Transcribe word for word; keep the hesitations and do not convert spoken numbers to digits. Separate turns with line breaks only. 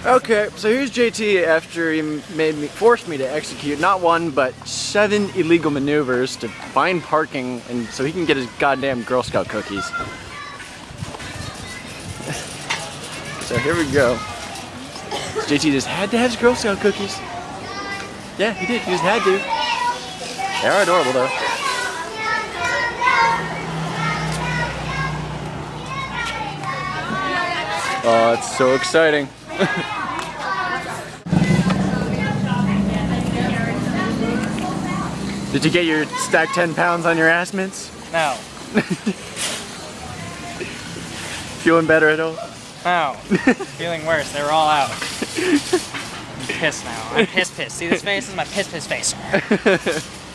Okay, so here's J T after he made me, forced me to execute not one, but seven illegal maneuvers to find parking and so he can get his goddamn Girl Scout cookies. So here we go. J T just had to have his Girl Scout cookies. Yeah, he did, he just had to. They are adorable though. Oh, it's so exciting. Did you get your stack ten pounds on your ass mints?
No.
Feeling better at all?
No. Feeling worse. They were all out. I'm pissed now. I'm piss pissed. See this face? This is my piss piss face.